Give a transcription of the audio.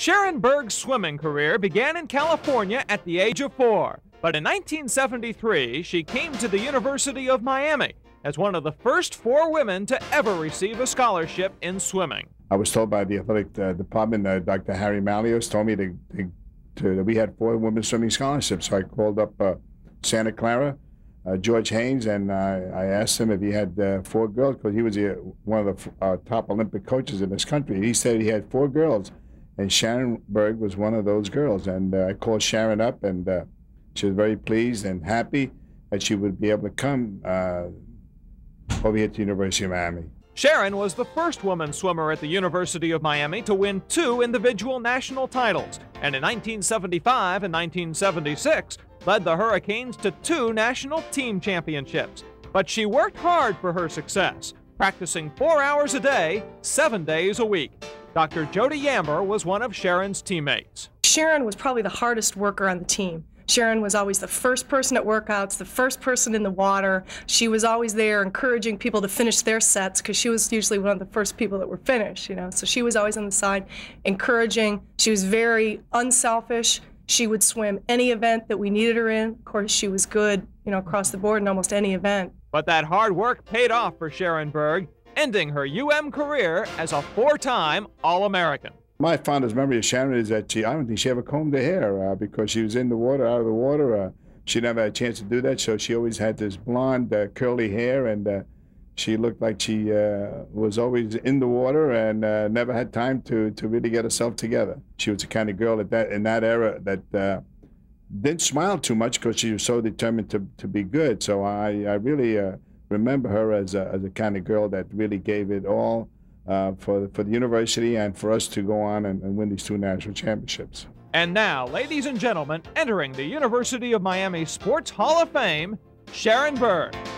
Sharon Berg's swimming career began in California at the age of 4, but in 1973 she came to the University of Miami as one of the first 4 women to ever receive a scholarship in swimming. I was told by the athletic department, Dr. Harry Malios told me that we had 4 women's swimming scholarships. So I called up Santa Clara, George Haynes, and I asked him if he had 4 girls, because he was one of the top Olympic coaches in this country. He said he had 4 girls, and Sharon Berg was one of those girls. And I called Sharon up, and she was very pleased and happy that she would be able to come over here to the University of Miami. Sharon was the first woman swimmer at the University of Miami to win 2 individual national titles, and in 1975 and 1976 led the Hurricanes to 2 national team championships. But she worked hard for her success, practicing 4 hours a day, 7 days a week. Dr. Jody Yamber was one of Sharon's teammates. Sharon was probably the hardest worker on the team. Sharon was always the first person at workouts, the first person in the water. She was always there encouraging people to finish their sets, because she was usually one of the first people that were finished, you know. So she was always on the side encouraging. She was very unselfish. She would swim any event that we needed her in. Of course, she was good, you know, across the board in almost any event. But that hard work paid off for Sharon Berg, ending her UM career as a 4-time All-American. My fondest memory of Sharon is that I don't think she ever combed her hair because she was in the water, out of the water. She never had a chance to do that, so she always had this blonde, curly hair, and she looked like she was always in the water and never had time to really get herself together. She was the kind of girl in that era that didn't smile too much because she was so determined to be good. So I really remember her as a kind of girl that really gave it all for the university and for us to go on and win these 2 national championships. And now, ladies and gentlemen, entering the University of Miami Sports Hall of Fame, Sharon Berg.